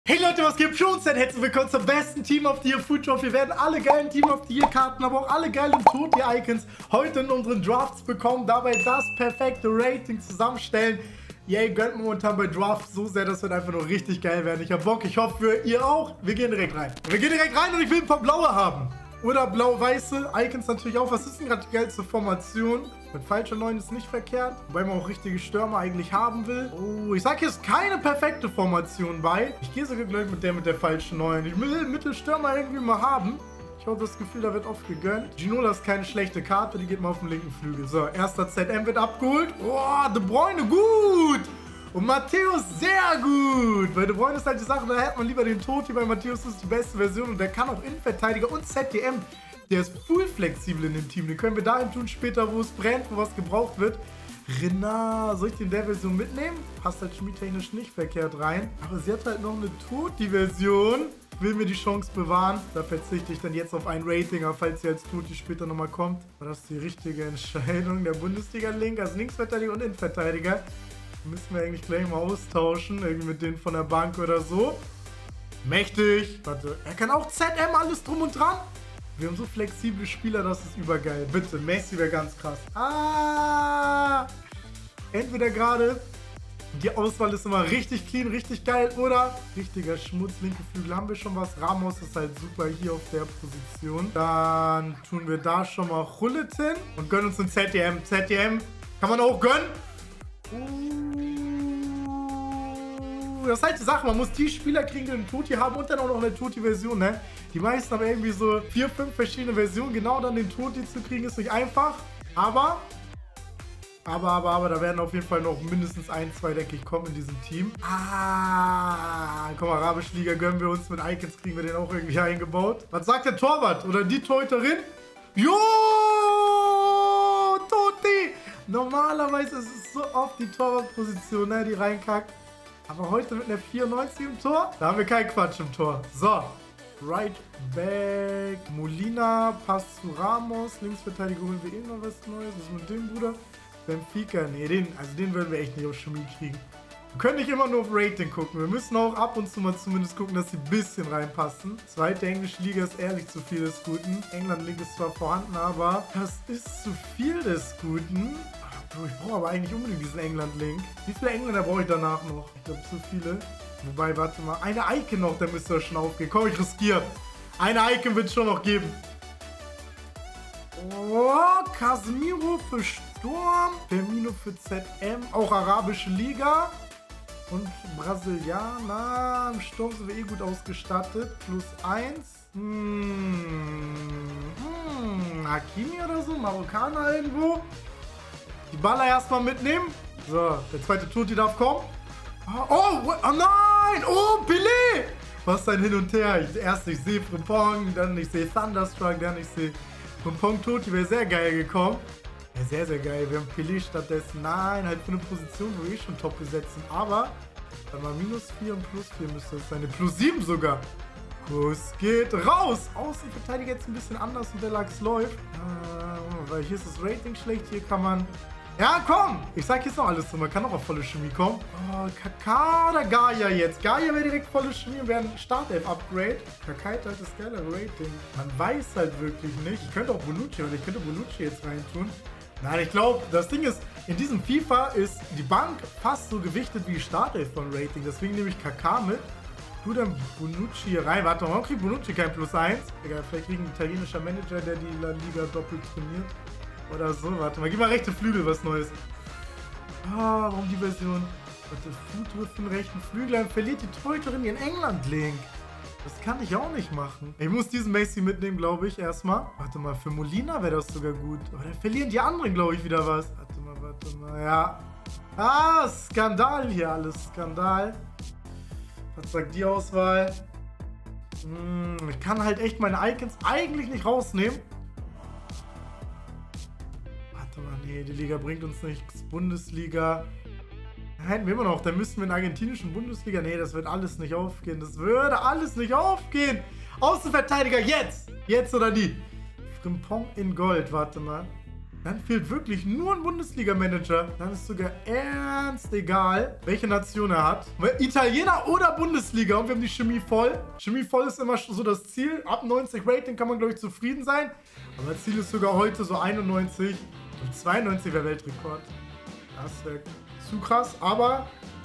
Hey Leute, was geht? Pronzeit, herzlich willkommen zum besten Team of the Year Food Drop. Wir werden alle geilen Team of the Year Karten, aber auch alle geilen Toti-Icons heute in unseren Drafts bekommen. Dabei das perfekte Rating zusammenstellen. Yay, gönnt momentan bei Draft so sehr, das wird einfach nur richtig geil werden. Ich hab Bock, ich hoffe, ihr auch. Wir gehen direkt rein. Und ich will ein paar blaue haben. Oder blau-weiße. Icons natürlich auch. Was ist denn gerade die geilste Formation? Mit falscher 9 ist nicht verkehrt. Wobei man auch richtige Stürmer eigentlich haben will. Oh, ich sag jetzt keine perfekte Formation bei. Ich gehe sogar gleich mit der falschen 9. Ich will Mittelstürmer irgendwie mal haben. Ich habe das Gefühl, da wird oft gegönnt. Ginola ist keine schlechte Karte. Die geht mal auf den linken Flügel. So, erster ZM wird abgeholt. Oh, De Bruyne, gut. Und Matthäus sehr gut. Bei De Bruyne ist halt die Sache, da hätte man lieber den Toti, weil Matthäus ist die beste Version und der kann auch Innenverteidiger und ZDM. Der ist full flexibel in dem Team. Den können wir dahin tun später, wo es brennt, wo was gebraucht wird. Renard, soll ich den der Version mitnehmen? Passt halt schmiedtechnisch nicht verkehrt rein. Aber sie hat halt noch eine Toti-Version. Will mir die Chance bewahren. Da verzichte ich dann jetzt auf ein Rating, aber falls sie als Toti später nochmal kommt, war das die richtige Entscheidung. Der Bundesliga-Link als Linksverteidiger und Innenverteidiger. Müssen wir eigentlich gleich mal austauschen, irgendwie mit denen von der Bank oder so. Mächtig. Warte, er kann auch ZM, alles drum und dran. Wir haben so flexible Spieler, das ist übergeil. Bitte, Messi wäre ganz krass. Entweder gerade, die Auswahl ist immer richtig clean, richtig geil, oder richtiger Schmutz, linke Flügel haben wir schon was. Ramos ist halt super hier auf der Position. Dann tun wir da schon mal Hullet hin und gönnen uns einen ZDM. ZDM kann man auch gönnen. Das ist halt die Sache, man muss die Spieler kriegen, die einen Toti haben und dann auch noch eine Toti-Version, ne? Die meisten haben irgendwie so 4, 5 verschiedene Versionen. Genau dann den Toti zu kriegen, ist nicht einfach. Aber da werden auf jeden Fall noch mindestens 1, 2, denke ich, kommen in diesem Team. Komm, Arabische Liga gönnen wir uns. Mit Icons kriegen wir den auch irgendwie eingebaut. Was sagt der Torwart? Oder die Torhüterin? Jo! Toti! Normalerweise ist es so oft die Torwartposition, ne, die reinkackt. Aber heute mit einer 94 im Tor, da haben wir keinen Quatsch im Tor. So, Right Back, Molina, Pass zu Ramos, Linksverteidiger holen wir eh noch was Neues. Was ist mit dem, Bruder? Benfica, nee, den würden wir echt nicht auf Chemie kriegen. Wir können nicht immer nur auf Rating gucken. Wir müssen auch ab und zu mal zumindest gucken, dass sie ein bisschen reinpassen. Zweite englische Liga ist ehrlich zu viel des Guten. England-Link ist zwar vorhanden, aber das ist zu viel des Guten. Ich brauche aber eigentlich unbedingt diesen England-Link. Wie viele Engländer brauche ich danach noch? Ich glaube, zu viele. Wobei, warte mal. Eine Icon noch, der müsste schon aufgehen. Komm, ich riskiere. Eine Icon wird es schon noch geben. Oh, Casemiro für Sturm. Firmino für ZM. Auch Arabische Liga. Und Brasilianer. Im Sturm sind wir eh gut ausgestattet. +1. Hakimi oder so. Marokkaner irgendwo. Die Baller erstmal mitnehmen. So, der zweite Toti darf kommen. Oh nein! Oh, Pelé! Was ein Hin und Her. Erst ich sehe Frimpong, dann ich sehe Thunderstruck, dann ich sehe Frimpong Toti. Wäre sehr geil gekommen. Ja, sehr, sehr geil. Wir haben Pelé stattdessen. Nein, halt für eine Position, wo wir schon top besetzen. Aber, dann mal -4 und +4 müsste es sein. Eine +7 sogar. Kuss geht raus. Außenverteidiger jetzt ein bisschen anders und der Lachs läuft. Weil hier ist das Rating schlecht. Hier kann man... Ja, komm! Ich sag jetzt noch alles drin. Man kann auch auf volle Chemie kommen. Oh, Kaká oder Gaia jetzt? Gaia wäre direkt volle Chemie und wäre ein Startelf-Upgrade. Kaká hat halt das geile Rating. Man weiß halt wirklich nicht. Ich könnte auch Bonucci, oder ich könnte Bonucci jetzt reintun. Nein, ich glaube, das Ding ist, in diesem FIFA ist die Bank fast so gewichtet wie die Startelf von Rating. Deswegen nehme ich Kaká mit. Tu dann Bonucci hier rein. Warte mal, warum kriegt Bonucci kein +1? Egal, vielleicht kriegt ein italienischer Manager, der die La Liga doppelt trainiert. Oder so, warte mal, gib mal rechte Flügel, was Neues. Warum die Version? Warte, Food trifft den rechten Flügel, dann verliert die Torhüterin ihren England-Link. Das kann ich auch nicht machen. Ich muss diesen Messi mitnehmen, glaube ich, erstmal. Warte mal, für Molina wäre das sogar gut. Aber dann verlieren die anderen, glaube ich, wieder was. Warte mal, ja. Skandal hier alles, Skandal. Was sagt die Auswahl? Ich kann halt echt meine Icons eigentlich nicht rausnehmen. Nee, die Liga bringt uns nichts. Bundesliga. Hätten wir immer noch. Dann müssten wir in der argentinischen Bundesliga. Nee, das wird alles nicht aufgehen. Das würde alles nicht aufgehen. Außenverteidiger jetzt. Jetzt oder nie. Frimpong in Gold. Warte mal. Dann fehlt wirklich nur ein Bundesliga-Manager. Dann ist sogar ernst egal, welche Nation er hat. Italiener oder Bundesliga. Und wir haben die Chemie voll. Chemie voll ist immer so das Ziel. Ab 90 Rating kann man, glaube ich, zufrieden sein. Aber das Ziel ist sogar heute so 91. Und 92 wäre Weltrekord. Das wäre zu krass. Aber...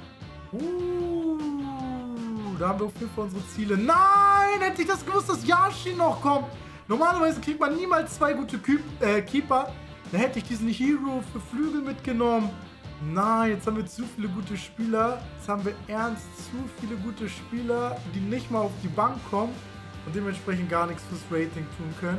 da haben wir auf jeden Fall unsere Ziele. Nein! Hätte ich das gewusst, dass Yashin noch kommt. Normalerweise kriegt man niemals 2 gute Keeper. Da hätte ich diesen Hero für Flügel mitgenommen. Nein, jetzt haben wir zu viele gute Spieler. Jetzt haben wir ernst zu viele gute Spieler, die nicht mal auf die Bank kommen und dementsprechend gar nichts fürs Rating tun können.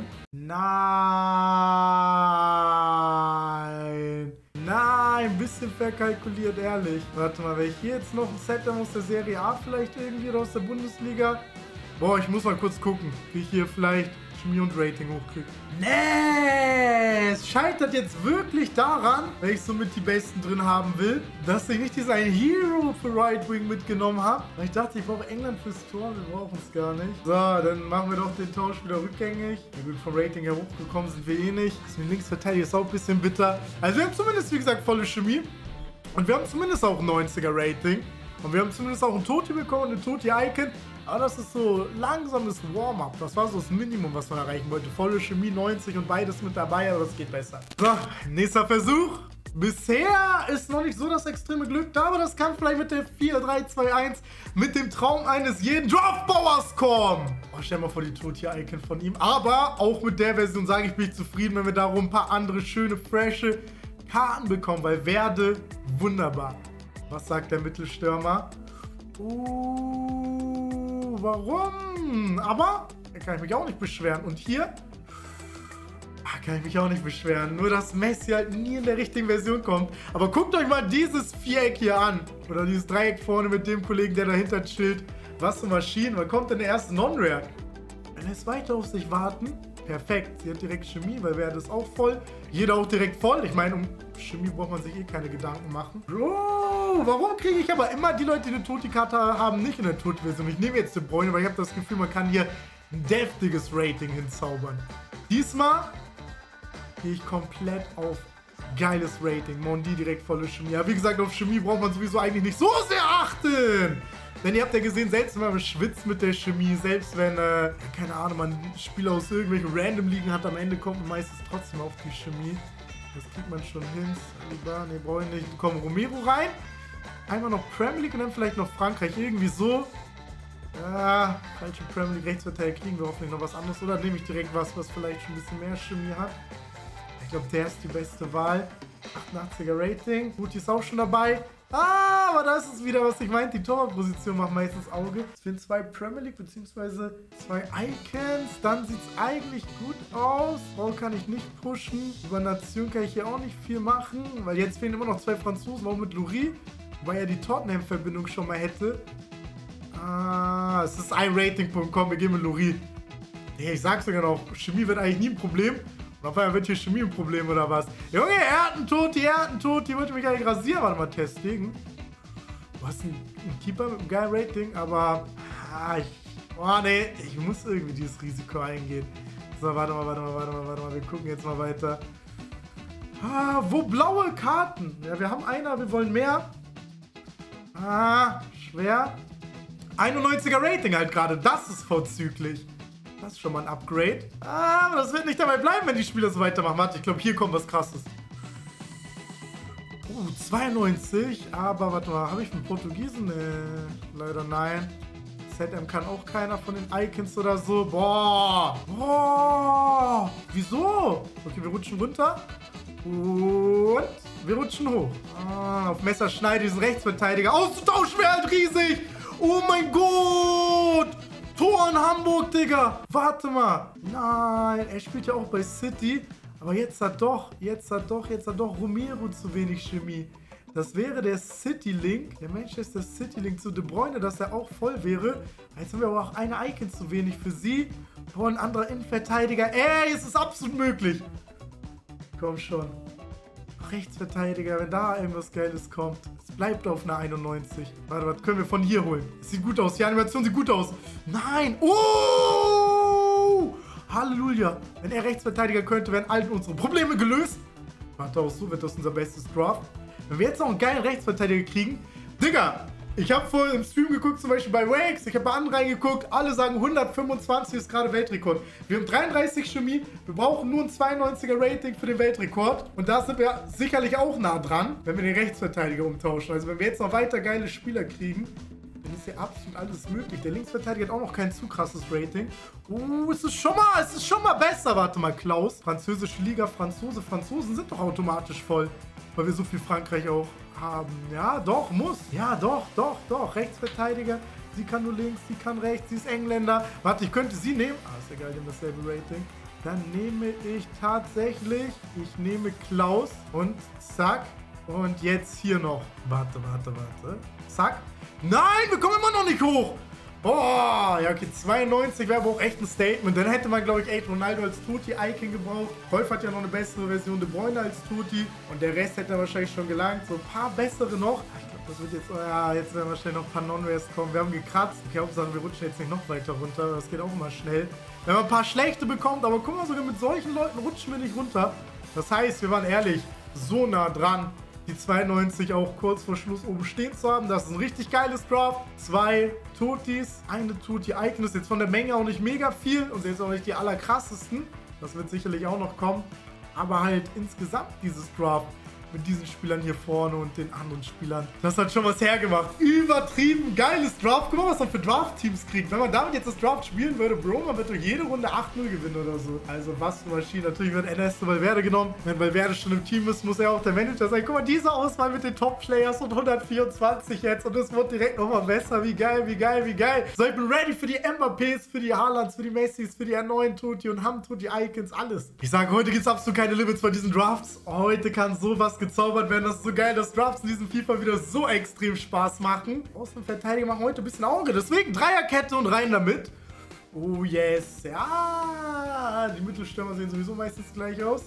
Nein. Nein, ein bisschen verkalkuliert, ehrlich. Warte mal, wäre ich hier jetzt noch ein Set aus der Serie A vielleicht irgendwie oder aus der Bundesliga? Boah, ich muss mal kurz gucken, wie ich hier vielleicht Chemie und Rating hochkriege. Nee, es scheitert jetzt wirklich daran, wenn ich somit die Besten drin haben will, dass ich nicht diesen einen Hero für Right Wing mitgenommen habe. Weil ich dachte, ich brauche England fürs Tor, wir brauchen es gar nicht. So, dann machen wir doch den Tausch wieder rückgängig. Ja gut, vom Rating her hochgekommen sind wir eh nicht. Das mit Linksverteidiger ist auch ein bisschen bitter. Also wir haben zumindest, wie gesagt, volle Chemie. Und wir haben zumindest auch ein 90er Rating. Und wir haben zumindest auch ein Toti bekommen, eine Toti-Icon. Aber das ist so langsames Warm-up. Das war so das Minimum, was man erreichen wollte. Volle Chemie 90 und beides mit dabei, aber das geht besser. So, nächster Versuch. Bisher ist noch nicht so das extreme Glück da, aber das kann vielleicht mit der 4-3-2-1 mit dem Traum eines jeden Draft-Bauers kommen. Oh, stell mal vor die Toti-Icon von ihm. Aber auch mit der Version sage ich, bin ich zufrieden, wenn wir darum ein paar andere schöne, frische Karten bekommen, weil Werde wunderbar. Was sagt der Mittelstürmer? Warum? Aber da kann ich mich auch nicht beschweren. Und hier kann ich mich auch nicht beschweren. Nur, dass Messi halt nie in der richtigen Version kommt. Aber guckt euch mal dieses Viereck hier an. Oder dieses Dreieck vorne mit dem Kollegen, der dahinter chillt. Was für Maschinen. Wann kommt denn der erste Non-Rare? Wenn es weiter auf sich warten. Perfekt. Sie hat direkt Chemie, weil Werde ist auch voll. Jeder auch direkt voll. Ich meine, um Chemie braucht man sich eh keine Gedanken machen. Bro, warum kriege ich aber immer die Leute, die eine Toti-Karte haben, nicht in der Toti-Version? Ich nehme jetzt De Bruyne, weil ich habe das Gefühl, man kann hier ein deftiges Rating hinzaubern. Diesmal gehe ich komplett auf geiles Rating. Mondi direkt volle Chemie. Ja, wie gesagt, auf Chemie braucht man sowieso eigentlich nicht so sehr achten. Denn ihr habt ja gesehen, selbst wenn man schwitzt mit der Chemie, selbst wenn, keine Ahnung, man Spieler aus irgendwelchen Random Ligen hat, am Ende kommt man meistens trotzdem auf die Chemie. Das kriegt man schon hin. Ne, brauche ich nicht. Komm, Romero rein. Einmal noch Premier League und dann vielleicht noch Frankreich. Irgendwie so. Ja, falsche Premier League Rechtsverteidiger kriegen wir hoffentlich noch was anderes. Oder nehme ich direkt was vielleicht schon ein bisschen mehr Chemie hat. Ich glaube, der ist die beste Wahl. 88er Rating. Guti ist auch schon dabei. Ah, aber da ist es wieder, was ich meinte. Die Torwartposition macht meistens Auge. Es fehlen 2 Premier League bzw. 2 Icons. Dann sieht es eigentlich gut aus. Frau kann ich nicht pushen. Über Nation kann ich hier auch nicht viel machen. Weil jetzt fehlen immer noch 2 Franzosen, auch mit Louris. Wobei er die Tottenham-Verbindung schon mal hätte. Ah, es ist ein Ratingpunkt. Komm, wir gehen mit Louris. Hey, ich sag's sogar noch. Chemie wird eigentlich nie ein Problem. Und auf einmal wird hier Chemie ein Problem oder was? Junge, er hat einen Toti. Die wollte mich gar nicht rasieren. Warte mal, Testing. Du hast einen Keeper mit einem geilen Rating, aber... nee, ich muss irgendwie dieses Risiko eingehen. So, warte mal. Wir gucken jetzt mal weiter. Wo blaue Karten? Ja, wir haben eine, wir wollen mehr. Schwer. 91er Rating halt gerade. Das ist vorzüglich. Das ist schon mal ein Upgrade. Aber das wird nicht dabei bleiben, wenn die Spieler so weitermachen. Warte, ich glaube, hier kommt was Krasses. 92. Aber warte mal, habe ich einen Portugiesen? Nee, leider nein. ZM kann auch keiner von den Icons oder so. Boah. Wieso? Okay, wir rutschen runter. Und wir rutschen hoch. Auf Messerschneide diesen Rechtsverteidiger. Auszutauschen wäre halt riesig. Oh mein Gott. Tor in Hamburg, Digga. Warte mal. Nein, er spielt ja auch bei City. Aber jetzt hat doch Romero zu wenig Chemie. Das wäre der City-Link, der Manchester City-Link zu De Bruyne, dass er auch voll wäre. Jetzt haben wir aber auch eine Icon zu wenig für sie. Boah, ein anderer Innenverteidiger. Ey, es ist absolut möglich. Komm schon. Rechtsverteidiger, wenn da irgendwas Geiles kommt. Es bleibt auf einer 91. Warte, was können wir von hier holen? Es sieht gut aus. Die Animation sieht gut aus. Nein. Oh! Halleluja. Wenn er Rechtsverteidiger könnte, wären all unsere Probleme gelöst. Warte, auch so wird das unser bestes Draft. Wenn wir jetzt noch einen geilen Rechtsverteidiger kriegen. Digga, ich habe vorhin im Stream geguckt, zum Beispiel bei Wakes. Ich habe bei anderen reingeguckt. Alle sagen 125 ist gerade Weltrekord. Wir haben 33 Chemie. Wir brauchen nur ein 92er Rating für den Weltrekord. Und da sind wir sicherlich auch nah dran, wenn wir den Rechtsverteidiger umtauschen. Also wenn wir jetzt noch weiter geile Spieler kriegen, dann ist ja absolut alles möglich. Der Linksverteidiger hat auch noch kein zu krasses Rating. Es ist schon mal besser. Warte mal, Klaus. Französische Liga, Franzosen sind doch automatisch voll. Weil wir so viel Frankreich auch haben. Ja, doch, muss. Ja, doch. Rechtsverteidiger. Sie kann nur links, sie kann rechts, sie ist Engländer. Warte, ich könnte sie nehmen. Ist egal, die haben dasselbe Rating. Dann nehme ich tatsächlich, ich nehme Klaus und zack. Und jetzt hier noch. Warte. Zack. Nein, wir kommen immer noch nicht hoch. Boah, ja, okay, 92 wäre aber auch echt ein Statement. Dann hätte man, glaube ich, echt Ronaldo als Tuti-Icon gebraucht. Rolf hat ja noch eine bessere Version, De Bruyne als Tuti. Und der Rest hätte wahrscheinlich schon gelangt. So ein paar bessere noch. Ich glaube, das wird jetzt, oh ja, jetzt werden wahrscheinlich noch ein paar Non-Rares kommen. Wir haben gekratzt. Okay, Hauptsache, wir rutschen jetzt nicht noch weiter runter. Das geht auch immer schnell. Wenn man ein paar schlechte bekommt, aber guck mal, sogar mit solchen Leuten rutschen wir nicht runter. Das heißt, wir waren ehrlich so nah dran, die 92 auch kurz vor Schluss oben stehen zu haben. Das ist ein richtig geiles Draft. 2 Tutis, eine Tuti-Icon. Ist jetzt von der Menge auch nicht mega viel und sind jetzt auch nicht die allerkrassesten. Das wird sicherlich auch noch kommen. Aber halt insgesamt dieses Draft mit diesen Spielern hier vorne und den anderen Spielern, das hat schon was hergemacht. Übertrieben geiles Draft. Guck mal, was man für Draft-Teams kriegt. Wenn man damit jetzt das Draft spielen würde, Bro, man wird durch jede Runde 8-0 gewinnen oder so. Also was für eine Maschine. Natürlich wird Ernesto Valverde genommen. Wenn Valverde schon im Team ist, muss er auch der Manager sein. Guck mal, diese Auswahl mit den Top-Players und 124 jetzt. Und es wird direkt nochmal besser. Wie geil. So, ich bin ready für die Mbappés, für die Haalands, für die Messis, für die erneuten Tuti und Ham-Tuti-Icons, alles. Ich sage, heute gibt es absolut keine Limits bei diesen Drafts. Heute kann sowas gezaubert werden. Das ist so geil, dass Drafts in diesem FIFA wieder so extrem Spaß machen. Außenverteidiger machen heute ein bisschen Auge. Deswegen Dreierkette und rein damit. Oh yes. Ja, die Mittelstürmer sehen sowieso meistens gleich aus.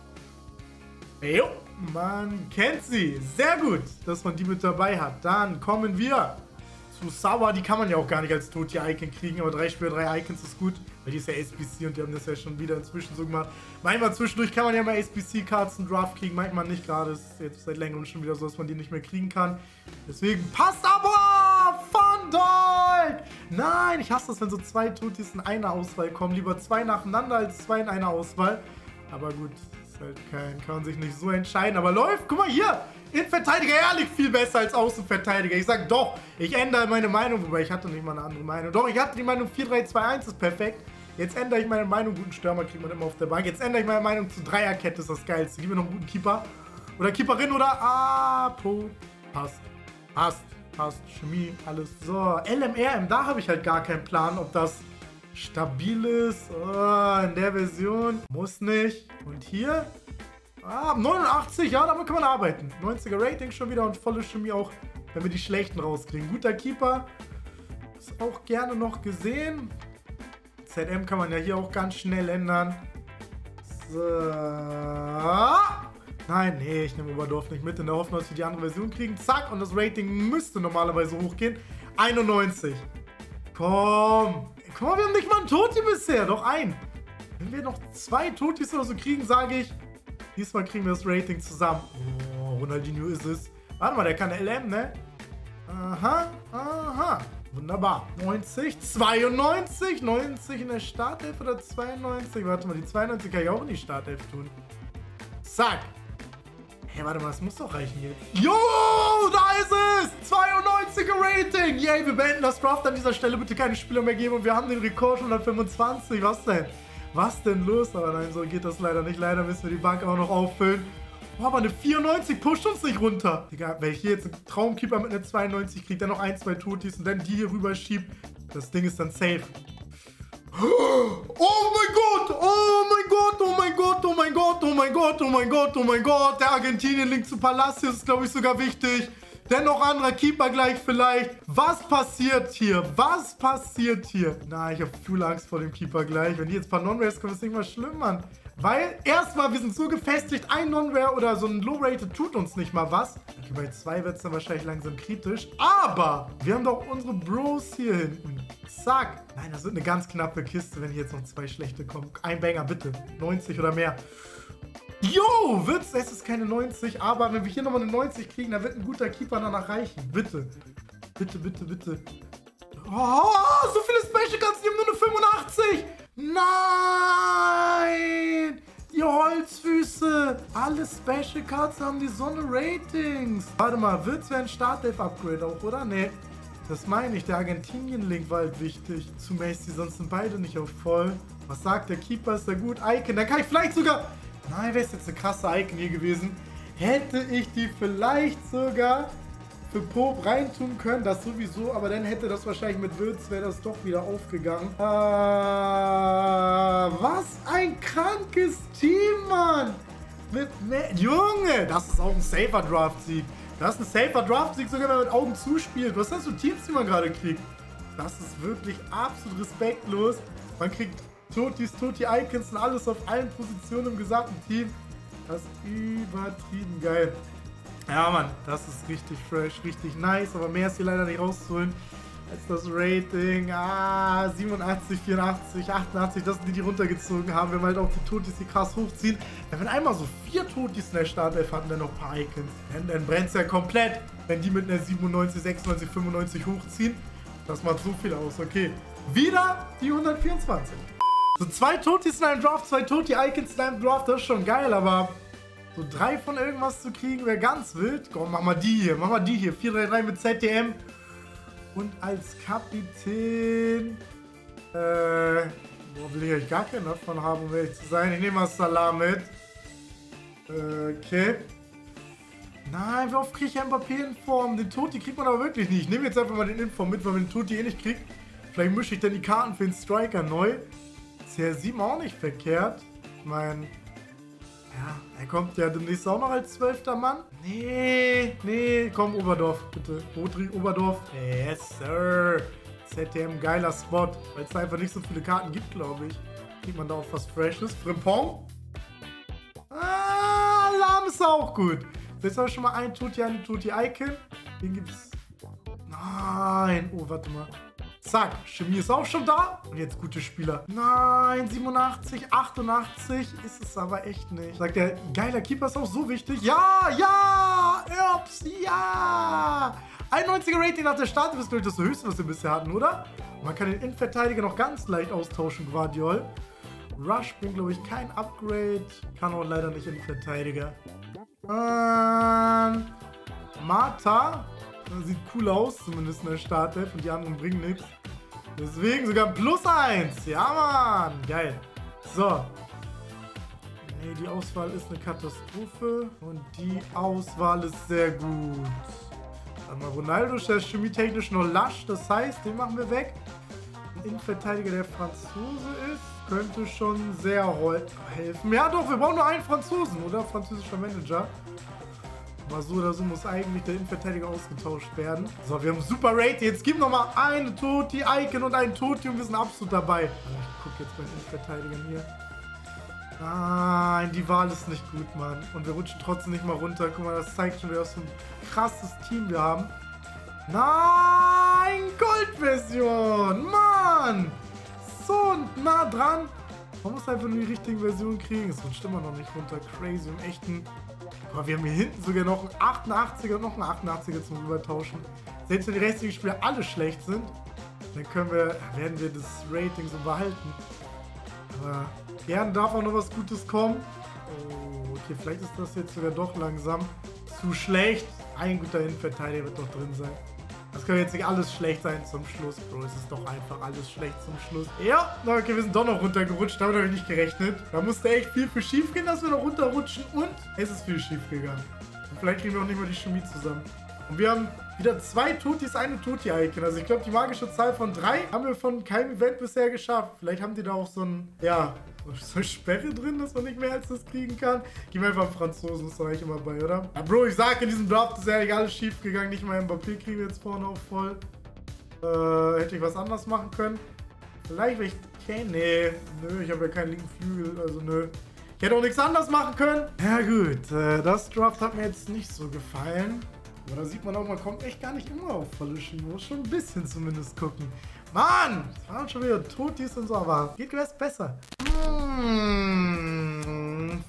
Jo, man kennt sie. Sehr gut, dass man die mit dabei hat. Dann kommen wir zu Sauer. Die kann man ja auch gar nicht als Tuti-Icon kriegen, aber 3 Spieler, 3 Icons ist gut. Weil die ist ja SBC und die haben das ja schon wieder inzwischen so gemacht. Manchmal zwischendurch kann man ja mal SBC-Cards und Draft kriegen, manchmal nicht. Gerade ist jetzt seit längerem schon wieder so, dass man die nicht mehr kriegen kann. Deswegen passt aber! Van Dijk! Nein, ich hasse das, wenn so 2 Tutis in einer Auswahl kommen. Lieber 2 nacheinander als 2 in einer Auswahl. Aber gut, ist halt kann man sich nicht so entscheiden. Aber läuft, guck mal hier! Innenverteidiger ehrlich viel besser als Außenverteidiger. Ich sag doch, ich ändere meine Meinung, wobei ich hatte nicht mal eine andere Meinung. Doch, ich hatte die Meinung 4-3-2-1 ist perfekt. Jetzt ändere ich meine Meinung, guten Stürmer kriegt man immer auf der Bank. Jetzt ändere ich meine Meinung zu Dreierkette, ist das Geilste. Gib mir noch einen guten Keeper. Oder Keeperin oder Passt. Chemie, alles. So, LMRM, da habe ich halt gar keinen Plan, ob das stabil ist. Oh, in der Version. Muss nicht. Und hier? 89, ja, damit kann man arbeiten. 90er Rating schon wieder und volle Chemie auch, wenn wir die schlechten rauskriegen. Guter Keeper. Ist auch gerne noch gesehen. ZM kann man ja hier auch ganz schnell ändern. So. Nein, nee, ich nehme Oberdorf nicht mit, in der Hoffnung, dass wir die andere Version kriegen. Zack, und das Rating müsste normalerweise hochgehen. 91. Komm. Guck mal, wir haben nicht mal einen Toti bisher. Doch ein. Wenn wir noch 2 Totis oder so kriegen, sage ich, diesmal kriegen wir das Rating zusammen. Oh, Ronaldinho ist es. Warte mal, der kann LM, ne? Aha. Wunderbar. 90, 92, 90 in der Startelf oder 92? Warte mal, die 92 kann ich auch in die Startelf tun. Zack. Hey, warte mal, das muss doch reichen jetzt. Jo, da ist es! 92er Rating! Yay, wir beenden das Draft an dieser Stelle. Bitte keine Spieler mehr geben und wir haben den Rekord 125. Was denn? Was denn los? Aber nein, so geht das leider nicht. Leider müssen wir die Bank auch noch auffüllen. Oh, aber eine 94 pusht uns nicht runter. Digga, wenn ich hier jetzt einen Traumkeeper mit einer 92 kriege, dann noch 1, 2 Tutis und dann die hier rüber schiebt, das Ding ist dann safe. Oh mein Gott! Oh mein Gott! Oh mein Gott! Oh mein Gott! Oh mein Gott! Oh mein Gott! Oh mein Gott! Der Argentinien-Link zu Palacios ist, glaube ich, sogar wichtig. Dennoch anderer Keeper gleich vielleicht. Was passiert hier? Was passiert hier? Na, ich habe viel Angst vor dem Keeper gleich. Wenn die jetzt ein paar Non-Rares kommen, ist nicht mal schlimm, Mann. Weil, erstmal, wir sind so gefestigt, ein Non-Rare oder so ein Low-Rated tut uns nicht mal was. Okay, bei 2 wird es dann wahrscheinlich langsam kritisch. Aber wir haben doch unsere Bros hier hinten. Zack. Nein, das wird eine ganz knappe Kiste, wenn hier jetzt noch 2 schlechte kommen. Ein Banger, bitte. 90 oder mehr. Jo, es ist keine 90, aber wenn wir hier nochmal eine 90 kriegen, dann wird ein guter Keeper danach reichen. Bitte. Bitte, bitte, bitte. Oh, so viele Special Cards, die haben nur eine 85. Nein! Die Holzfüße. Alle Special Cards haben die Sonne Ratings. Warte mal, wird's ein Startelf-Upgrade auch, oder? Nee. Das meine ich, der Argentinien-Link war halt wichtig. Zu Messi, sonst sind beide nicht auf voll. Was sagt der Keeper? Ist der gut? Icon, dann kann ich vielleicht sogar... Nein, wäre es jetzt eine krasse Icon hier gewesen. Hätte ich die vielleicht sogar für Pope reintun können, das sowieso, aber dann hätte das wahrscheinlich mit Würz, wäre das doch wieder aufgegangen. Was ein krankes Team, Mann! Junge, das ist auch ein safer Draft-Sieg. Das ist ein safer Draft-Sieg, sogar wenn man mit Augen zuspielt. Was ist das für Teams, die man gerade kriegt? Das ist wirklich absolut respektlos. Man kriegt Toti-Icons und alles auf allen Positionen im gesamten Team. Das ist übertrieben geil. Ja, Mann, das ist richtig fresh, richtig nice, aber mehr ist hier leider nicht rauszuholen als das Rating. 87, 84, 88, das sind die runtergezogen haben. Wir haben halt auch die Totis, die krass hochziehen. Ja, wenn einmal so 4 Totis in der Startelf hatten, dann noch ein paar Icons, dann brennt es ja komplett, wenn die mit einer 97, 96, 95 hochziehen. Das macht so viel aus, okay. Wieder die 124. So 2 Totis in einem Draft, 2 Toti-Icons in einem Draft, das ist schon geil, aber... So 3 von irgendwas zu kriegen, wäre ganz wild. Komm, mach mal die hier. 4-3-3 mit ZDM. Und als Kapitän... will ich eigentlich gar keinen davon haben, um ehrlich zu sein. Ich nehme mal Salah mit. Okay. Nein, wie oft kriege ich Mbappé in Form? Den Toti kriegt man aber wirklich nicht. Ich nehme jetzt einfach mal den Inform mit, weil man den Toti eh nicht kriegt. Vielleicht mische ich dann die Karten für den Striker neu. CR7 auch nicht verkehrt. Ich meine... Ja, er kommt ja demnächst auch noch als 12. Mann. Nee, komm, Oberdorf, bitte. Rodri, Oberdorf. Yes, Sir. ZDM, geiler Spot. Weil es da einfach nicht so viele Karten gibt, glaube ich. Kriegt man da auch was Freshes. Frimpong. Lahm ist auch gut. Jetzt habe ich schon mal einen Toti, eine Toti-Icon. Den gibt's... Nein. Oh, warte mal. Zack, Chemie ist auch schon da. Und jetzt gute Spieler. Nein, 87, 88 ist es aber echt nicht. Sagt der, geiler Keeper ist auch so wichtig. Ja, ups, ja. 91er Rating nach der Start ist, glaube ich, das höchste, was wir bisher hatten, oder? Und man kann den Innenverteidiger noch ganz leicht austauschen, Guardiol. Rush bringt, glaube ich, kein Upgrade. Kann auch leider nicht Innenverteidiger. Marta. Sieht cool aus, zumindest in der Startelf. Und die anderen bringen nichts. Deswegen sogar +1. Ja, Mann. Geil. So. Nee, die Auswahl ist eine Katastrophe. Und die Auswahl ist sehr gut. Dann mal Ronaldo, der ist chemietechnisch nur lasch. Das heißt, den machen wir weg. Ein Innenverteidiger, der Franzose ist, könnte schon sehr helfen. Ja doch, wir brauchen nur einen Franzosen, oder? Französischer Manager. Aber so oder so muss eigentlich der Innenverteidiger ausgetauscht werden. So, wir haben super Rating. Jetzt gib noch mal eine Toti-Icon und einen Toti und wir sind absolut dabei. Ich gucke jetzt bei den Innenverteidigern hier. Nein, die Wahl ist nicht gut, Mann. Und wir rutschen trotzdem nicht mal runter. Guck mal, das zeigt schon, was für ein krasses Team wir haben. Nein, Goldversion, Mann. So nah dran. Man muss einfach nur die richtige Version kriegen. Es rutscht immer noch nicht runter. Crazy, im echten... Aber wir haben hier hinten sogar noch einen 88er und noch einen 88er zum Rübertauschen. Selbst wenn die restlichen Spieler alle schlecht sind, dann werden wir das Rating so behalten. Aber gerne darf auch noch was Gutes kommen. Oh, okay, vielleicht ist das jetzt sogar doch langsam zu schlecht. Ein guter Innenverteidiger wird doch drin sein. Das kann jetzt nicht alles schlecht sein zum Schluss, Bro. Es ist doch einfach alles schlecht zum Schluss. Ja, okay, wir sind doch noch runtergerutscht. Damit habe ich nicht gerechnet. Da musste echt viel für schief gehen, dass wir noch runterrutschen. Und es ist viel schief gegangen. Und vielleicht kriegen wir auch nicht mal die Chemie zusammen. Und wir haben wieder 2 Totis, eine Toti-Icon. Also ich glaube, die magische Zahl von 3 haben wir von keinem Event bisher geschafft. Vielleicht haben die da auch so ein, ja, so eine Sperre drin, dass man nicht mehr als das kriegen kann. Gehen wir einfach am Franzosen, ist doch eigentlich immer bei, oder? Ja, Bro, ich sag, in diesem Draft ist ja eigentlich alles schief gegangen. Nicht mal Mbappé kriegen wir jetzt vorne auf voll. Hätte ich was anderes machen können? Vielleicht, wenn ich... Okay, nee. Nö, ich habe ja keinen linken Flügel, also nö. Ich hätte auch nichts anderes machen können. Ja gut, das Draft hat mir jetzt nicht so gefallen. Aber da sieht man auch, man kommt echt gar nicht immer auf volle Schiene. Muss schon ein bisschen zumindest gucken. Mann, das waren schon wieder Totis und so, aber geht besser.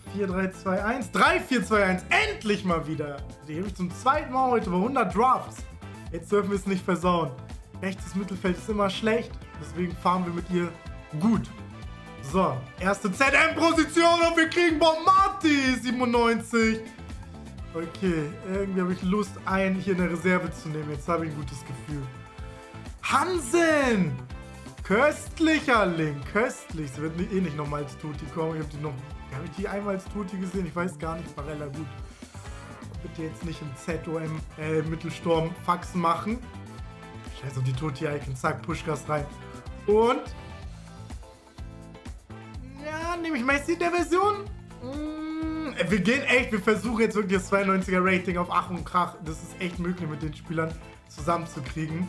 4-3-2-1. 3-4-2-1. Endlich mal wieder. Die habe ich zum zweiten Mal heute bei 100 Drafts. Jetzt dürfen wir es nicht versauen. Rechtes Mittelfeld ist immer schlecht. Deswegen fahren wir mit ihr gut. So, erste ZM-Position und wir kriegen Bob Marty, 97. Okay, irgendwie habe ich Lust, einen hier in der Reserve zu nehmen. Jetzt habe ich ein gutes Gefühl. Hansen! Köstlicher Link, köstlich. Sie wird eh nicht nochmal als Tuti kommen. Habe ich die einmal als Tuti gesehen? Ich weiß gar nicht. Barella, gut. Bitte jetzt nicht im ZOM Mittelsturm Faxen machen. Scheiß auf die Tuti-Icon. Zack, Pushgas rein. Und ja, nehme ich Messi in der Version. Wir gehen echt, wir versuchen jetzt wirklich das 92er Rating auf Ach und Krach. Das ist echt möglich mit den Spielern zusammenzukriegen.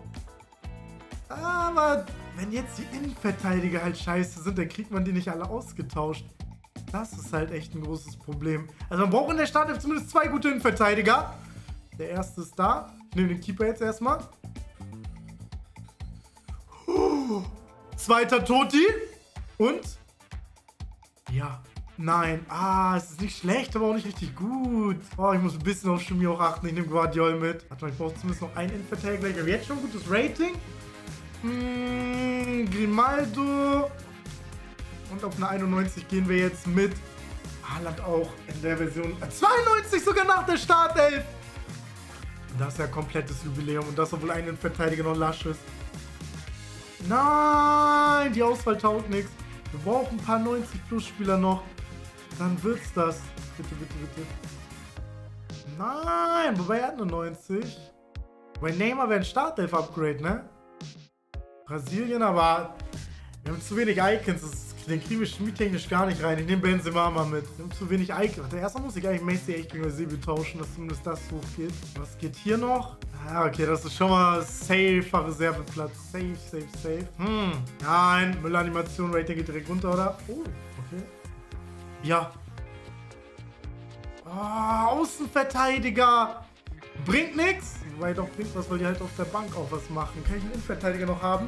Aber wenn jetzt die Innenverteidiger halt scheiße sind, dann kriegt man die nicht alle ausgetauscht. Das ist halt echt ein großes Problem. Also man braucht in der Startelf zumindest 2 gute Innenverteidiger. Der erste ist da. Ich nehme den Keeper jetzt erstmal. Zweiter Toti. Und? Ja. Nein. Es ist nicht schlecht, aber auch nicht richtig gut. Oh, ich muss ein bisschen auf Chemie auch achten. Ich nehme Guardiol mit. Warte mal, ich brauche zumindest noch einen Innenverteidiger. Ich habe jetzt schon ein gutes Rating. Grimaldo. Und auf eine 91 gehen wir jetzt mit. Haaland auch in der Version 92 sogar nach der Startelf. Das ist ja komplettes Jubiläum. Und das, obwohl ein Innenverteidiger noch lasch ist. Nein, die Auswahl taugt nichts. Wir brauchen ein paar 90-Plus-Spieler noch. Dann wird's das. Bitte, bitte, bitte. Nein, wobei er hat eine 90. Bei Neymar wäre ein Startelf-Upgrade, ne? Brasilien, aber wir haben zu wenig Icons. Den kriegen wir chemietechnisch gar nicht rein. Ich nehme Benzema mal mit. Wir haben zu wenig Icons. Erstmal muss ich eigentlich Messi echt gegen Eusebio tauschen, dass zumindest das hochgeht. Was geht hier noch? Okay, das ist schon mal safer Reserveplatz. Safe, safe, safe. Nein, Müller-Animation-Rating geht direkt runter, oder? Oh, okay. Ja. Außenverteidiger. Bringt nichts. Wobei doch bringt was, weil die halt auf der Bank auch was machen. Kann ich einen Innenverteidiger noch haben?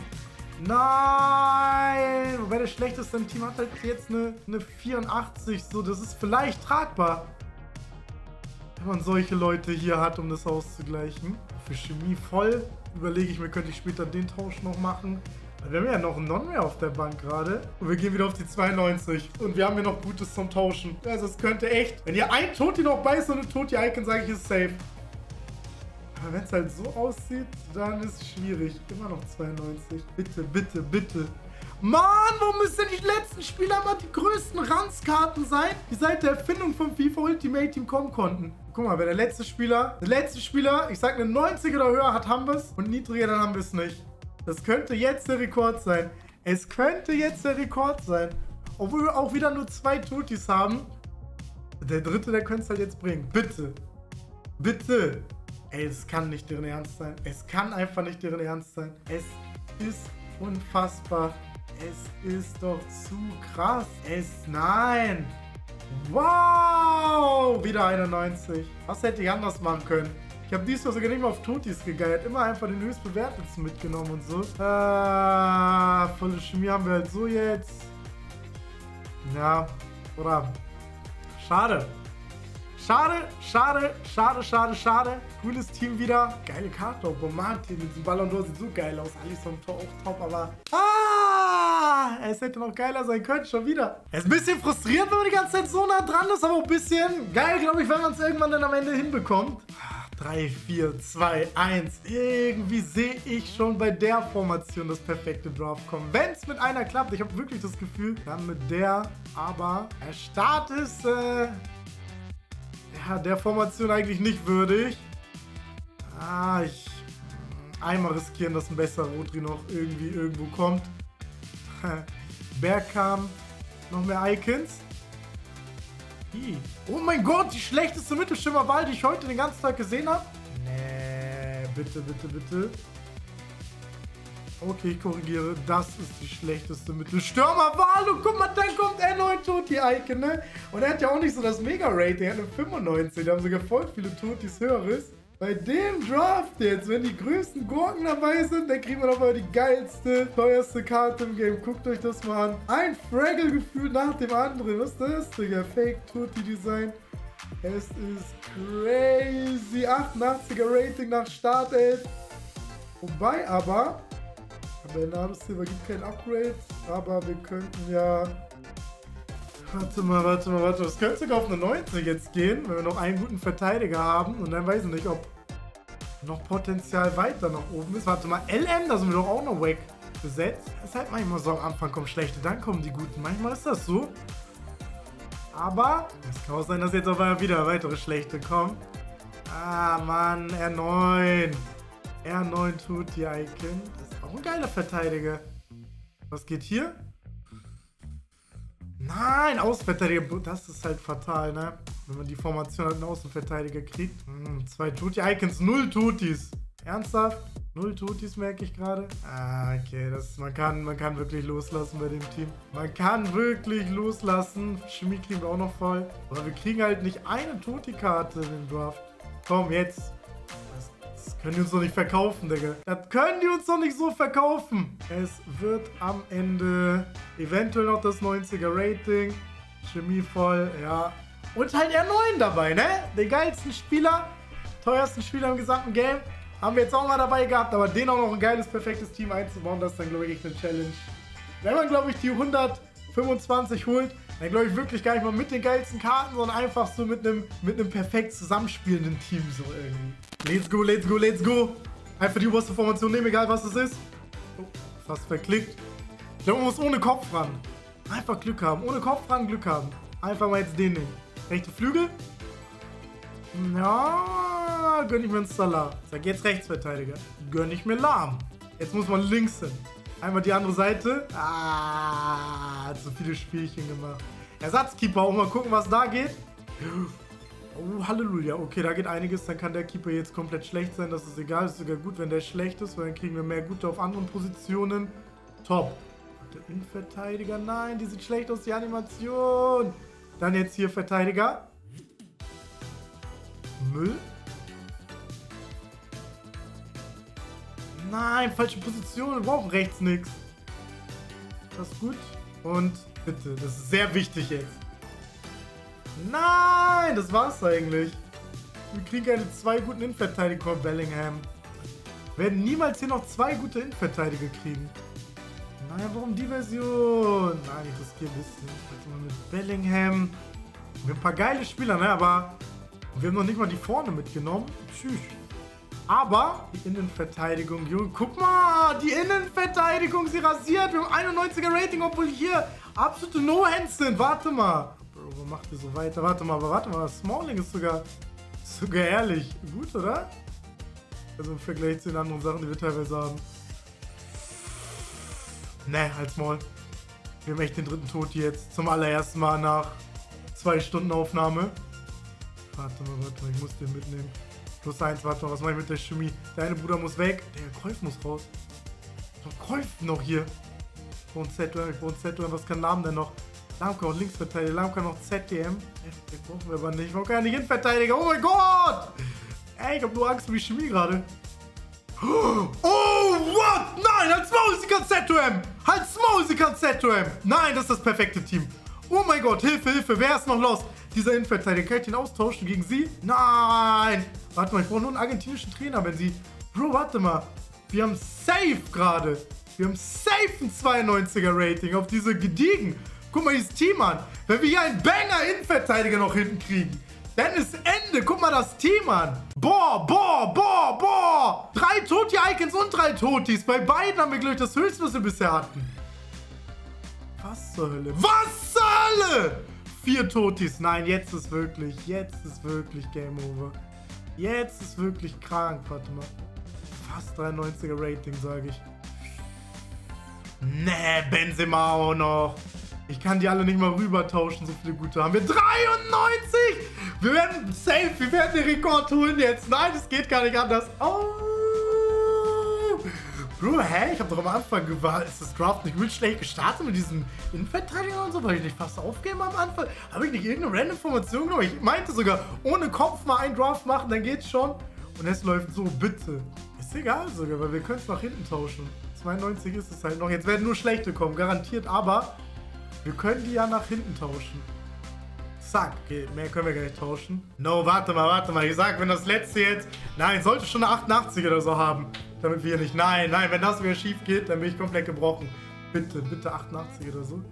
Nein! Wobei der schlechteste im Team hat halt jetzt eine 84. So, das ist vielleicht tragbar. Wenn man solche Leute hier hat, um das auszugleichen. Für Chemie voll überlege ich mir, könnte ich später den Tausch noch machen. Wir haben ja noch einen Non mehr auf der Bank gerade. Und wir gehen wieder auf die 92. Und wir haben hier noch Gutes zum Tauschen. Also es könnte echt... Wenn hier ein Toti noch bei ist und eine Toti-Icon, sage ich, ist safe. Aber wenn es halt so aussieht, dann ist es schwierig. Immer noch 92. Bitte, bitte, bitte. Mann, warum müssen denn die letzten Spieler immer die größten Ranzkarten sein, die seit der Erfindung von FIFA Ultimate Team kommen konnten? Guck mal, wenn der letzte Spieler, ich sag eine 90 oder höher hat, haben wir es. Und niedriger, dann haben wir es nicht. Das könnte jetzt der Rekord sein. Es könnte jetzt der Rekord sein. Obwohl wir auch wieder nur 2 Totis haben. Der dritte, der könnte es halt jetzt bringen. Bitte. Bitte. Ey, es kann nicht deren Ernst sein. Es kann einfach nicht deren Ernst sein. Es ist unfassbar. Es ist doch zu krass. Nein. Wow. Wieder 91. Was hätte ich anders machen können? Ich habe diesmal sogar nicht mehr auf Totis gegeiert. Immer einfach den höchstbewertetsten mitgenommen und so. Volle Chemie haben wir halt so jetzt. Ja, oder? Schade. Schade, schade, schade, schade, schade. Cooles Team wieder. Geile Karte auch. Bombardier mit diesem Ballon d'Or sieht so geil aus. Alisson Tor auch top, aber... es hätte noch geiler sein können, schon wieder. Es ist ein bisschen frustrierend, wenn man die ganze Zeit so nah dran ist, aber auch ein bisschen geil, glaube ich, wenn man es irgendwann dann am Ende hinbekommt. 3, 4, 2, 1. Irgendwie sehe ich schon bei der Formation das perfekte Draft kommen. Wenn es mit einer klappt, ich habe wirklich das Gefühl, dann mit der, aber der Start ist der Formation eigentlich nicht würdig. Einmal riskieren, dass ein besserer Rodri noch irgendwo kommt. Bergkamp, noch mehr Icons. Oh mein Gott, die schlechteste Mittelstürmerwahl, die ich heute den ganzen Tag gesehen habe. Nee, bitte, bitte, bitte. Okay, ich korrigiere. Das ist die schlechteste Mittelstürmerwahl. Und guck mal, dann kommt erneut Toti-Icon, ne? Und er hat ja auch nicht so das Mega-Rating. Er hat eine 95. Da haben sogar voll viele Totis Höheres. Bei dem Draft jetzt, wenn die größten Gurken dabei sind, dann kriegen wir nochmal die geilste, teuerste Karte im Game. Guckt euch das mal an. Ein Fraggle-Gefühl nach dem anderen. Was ist das, Digga? Fake Tutti Design. Es ist crazy. 88er Rating nach Startelf. Wobei aber bei Namenssilber gibt kein Upgrade. Aber wir könnten ja... Warte mal. Das könnte sogar auf eine 90 jetzt gehen, wenn wir noch einen guten Verteidiger haben. Und dann weiß ich nicht, ob noch Potenzial weiter nach oben ist. Warte mal, LM, da sind wir doch auch noch weg besetzt. Ist halt manchmal so, am Anfang kommen schlechte, dann kommen die guten. Manchmal ist das so. Aber es kann auch sein, dass jetzt auf einmal wieder weitere schlechte kommen. Ah, Mann, R9. R9 Tutti Icon. Das ist auch ein geiler Verteidiger. Was geht hier? Nein, Außenverteidiger, das ist halt fatal, ne? Wenn man die Formation halt einen Außenverteidiger kriegt. 2 Tutti-Icons, 0 Tutis. Ernsthaft? 0 Tutis merke ich gerade. Ah, okay, man kann wirklich loslassen bei dem Team. Man kann wirklich loslassen. Chemie kriegen wir auch noch voll. Aber wir kriegen halt nicht eine Tutti-Karte in den Draft. Komm, jetzt. Das können die uns doch nicht verkaufen, Digga. Das können die uns doch nicht so verkaufen. Es wird am Ende eventuell noch das 90er Rating. Chemie voll, ja. Und halt R9 dabei, ne? Den geilsten Spieler, teuersten Spieler im gesamten Game. Haben wir jetzt auch mal dabei gehabt, aber den auch noch ein geiles, perfektes Team einzubauen, das ist dann, glaube ich, echt eine Challenge. Wenn man, glaube ich, die 125 holt, dann glaube ich wirklich gar nicht mal mit den geilsten Karten, sondern einfach so mit einem perfekt zusammenspielenden Team so irgendwie. Let's go. Einfach die oberste Formation nehmen, egal was es ist. Oh, fast verklickt. Ich glaube, man muss ohne Kopf ran. Einfach Glück haben. Ohne Kopf ran, Glück haben. Einfach mal jetzt den nehmen. Rechte Flügel. Ja, gönn ich mir einen Salah. Sag jetzt Rechtsverteidiger. Gönn ich mir Lahm. Jetzt muss man links hin. Einmal die andere Seite. Ah, hat so viele Spielchen gemacht. Ersatzkeeper, auch mal gucken, was da geht. Oh, Halleluja. Okay, da geht einiges. Dann kann der Keeper jetzt komplett schlecht sein. Das ist egal. Das ist sogar gut, wenn der schlecht ist, weil dann kriegen wir mehr Gute auf anderen Positionen. Top. Der Innenverteidiger. Nein, die sieht schlecht aus, die Animation. Dann jetzt hier Verteidiger. Müll. Nein, falsche Position. Wir brauchen rechts nichts. Das ist gut. Und bitte, das ist sehr wichtig jetzt. Nein, das war's eigentlich. Wir kriegen keine 2 guten Innenverteidiger, Bellingham. Wir werden niemals hier noch 2 gute Innenverteidiger kriegen. Naja, warum die Version? Nein, ich riskiere ein bisschen. Warte mal mit Bellingham. Wir haben ein paar geile Spieler, ne? Aber wir haben noch nicht mal die vorne mitgenommen. Tschüss. Aber die Innenverteidigung, Junge, guck mal, die Innenverteidigung, sie rasiert. Wir haben 91er Rating, obwohl hier absolute No-Hands sind. Warte mal. Bro, wo macht ihr so weiter? Warte mal. Smalling ist sogar ehrlich gut, oder? Also im Vergleich zu den anderen Sachen, die wir teilweise haben. Ne, halt's Maul. Wir haben echt den dritten Tod jetzt. Zum allerersten Mal nach 2 Stunden Aufnahme. Warte mal, ich muss den mitnehmen. +1, warte mal, was mache ich mit der Chemie? Der eine Bruder muss weg. Der Kreuf muss raus. Was Kreuf noch hier? Was kann Lahm denn noch? Lahm kann auch Linksverteidiger, Lahm kann noch ZDM. Den brauchen wir aber nicht. Warum kann er nicht Innenverteidiger? Oh mein Gott! Ey, ich hab nur Angst um die Chemie gerade. Oh, what? Nein, halt's Maul, sie kann ZOM! Halt's Maul, sie kann ZOM! Nein, das ist das perfekte Team. Oh mein Gott, Hilfe, wer ist noch los? Dieser Innenverteidiger, kann ich den austauschen gegen sie? Nein! Warte mal, ich brauche nur einen argentinischen Trainer, wenn sie... Bro, warte mal. Wir haben safe gerade. Wir haben safe ein 92er Rating auf diese gediegen. Guck mal dieses Team an. Wenn wir hier einen Banger-Innenverteidiger noch hinten kriegen, dann ist Ende. Guck mal das Team an. Boah. 3 Tutti-Icons und 3 Totis. Bei beiden haben wir, glaube ich, das höchste, was wir bisher hatten. Was zur Hölle? 4 Totis. Nein, jetzt ist wirklich Game Over. Jetzt ist wirklich krank. Warte mal. Fast 93er Rating, sage ich. Nee, Benzema auch noch. Ich kann die alle nicht mal rüber tauschen, so viele gute haben wir. 93! Wir werden den Rekord holen jetzt. Nein, das geht gar nicht anders. Oh. Bro, hä? Ich hab doch am Anfang gewartet. Ist das Draft nicht wirklich schlecht gestartet mit diesen Innenverteidigern und so? Weil ich nicht fast aufgeben am Anfang? Habe ich nicht irgendeine random Formation genommen? Ich meinte sogar, ohne Kopf mal einen Draft machen, dann geht's schon. Und es läuft so, bitte. Ist egal sogar, weil wir können es nach hinten tauschen. 92 ist es halt noch. Jetzt werden nur schlechte kommen, garantiert, aber wir können die ja nach hinten tauschen. Zack, okay, mehr können wir gar nicht tauschen. No, warte mal. Ich sag, wenn das letzte jetzt... Nein, sollte schon eine 88 oder so haben. Damit wir nicht... Nein, wenn das wieder schief geht, dann bin ich komplett gebrochen. Bitte 88 oder so.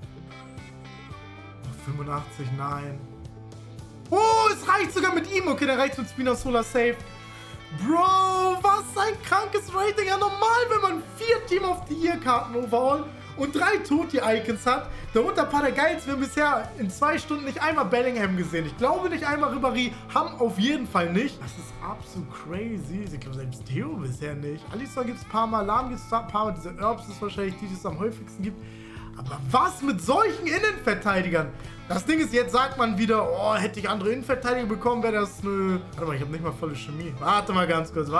85, nein. Oh, es reicht sogar mit ihm. Okay, dann reicht mit Spinozola safe. Bro, was ein krankes Rating. Ja, normal, wenn man 4 Team of the Year Karten overall und 3 Toti-Icons hat. Darunter ein paar der geilsten. Wir haben bisher in 2 Stunden nicht einmal Bellingham gesehen. Ich glaube nicht einmal Ribéry. Haben auf jeden Fall nicht. Das ist absolut crazy. Ich glaube selbst Theo bisher nicht. Alisson gibt es ein paar Mal. Lahm gibt es ein paar Mal. Diese Herbs ist wahrscheinlich die es am häufigsten gibt. Aber was mit solchen Innenverteidigern? Das Ding ist, jetzt sagt man wieder, oh, hätte ich andere Innenverteidiger bekommen, wäre das eine... Warte mal, ich habe nicht mal volle Chemie. Warte mal ganz kurz.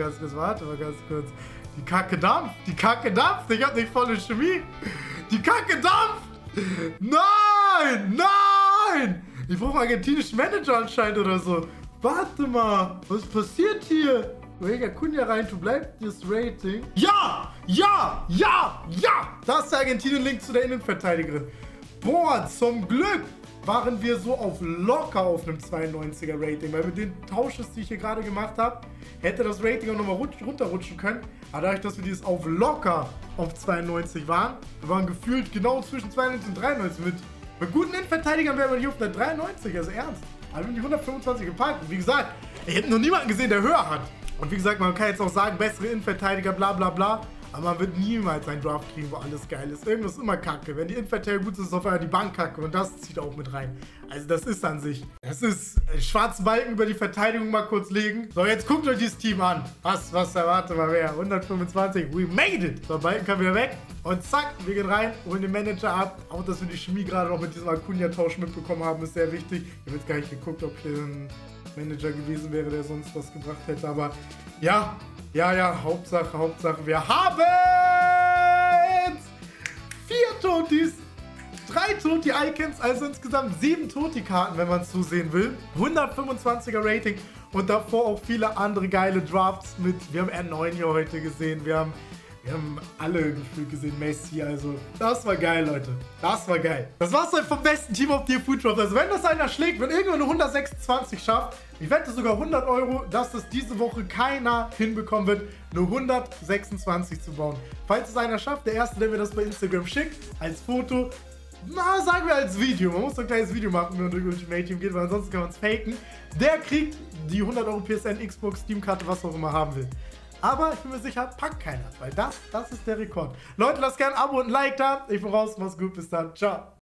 Die Kacke dampft. Ich habe nicht volle Chemie. Die Kacke dampft. Nein. Ich brauche einen argentinischen Manager anscheinend oder so. Warte mal. Was passiert hier? Rega Cunha rein, du bleibst das Rating. Ja! Da ist der Argentinien-Link zu der Innenverteidigerin. Boah, zum Glück waren wir so auf locker auf einem 92er Rating, weil mit den Tausches, die ich hier gerade gemacht habe, hätte das Rating auch nochmal runterrutschen können. Aber dadurch, dass wir dieses auf locker auf 92 waren, wir waren gefühlt genau zwischen 92 und 93 mit guten Innenverteidigern wären wir nicht auf der 93, also ernst. Aber wir haben die 125 gepackt. Und wie gesagt, ich hätte noch niemanden gesehen, der höher hat. Und wie gesagt, man kann jetzt auch sagen, bessere Innenverteidiger, bla bla bla. Aber man wird niemals einen Draft kriegen, wo alles geil ist. Irgendwas ist immer kacke. Wenn die Innenverteidiger gut ist, ist auf einmal die Bank kacke. Und das zieht auch mit rein. Also das ist an sich. Das ist schwarzen Balken über die Verteidigung mal kurz legen. So, jetzt guckt euch dieses Team an. Was erwartet mal wer? 125. We made it. So, Balken kann wieder weg. Und zack, wir gehen rein, holen den Manager ab. Auch, dass wir die Chemie gerade noch mit diesem Acuna-Tausch mitbekommen haben, ist sehr wichtig. Ich habe jetzt gar nicht geguckt, ob hier ein Manager gewesen wäre, der sonst was gebracht hätte. Aber ja, Hauptsache, wir haben 4 Totis, 3 Toti-Icons, also insgesamt 7 Toti-Karten, wenn man es so sehen will. 125er Rating und davor auch viele andere geile Drafts mit, wir haben R9 hier heute gesehen, wir haben alle gefühlt gesehen, Messi, also das war geil, Leute. Das war geil. Das war's dann vom besten Team of the Year Food Draft. Also wenn das einer schlägt, wenn irgendwer eine 126 schafft, ich wette sogar 100 €, dass das diese Woche keiner hinbekommen wird, eine 126 zu bauen. Falls es einer schafft, der Erste, der mir das bei Instagram schickt, als Foto, na, sagen wir als Video. Man muss so ein kleines Video machen, wenn man durch Ultimate Team geht, weil ansonsten kann man es faken. Der kriegt die 100 € PSN, Xbox, Steam-Karte, was auch immer haben will. Aber ich bin mir sicher, packt keiner, weil das ist der Rekord. Leute, lasst gerne ein Abo und ein Like da. Ich bin raus, mach's gut, bis dann, ciao.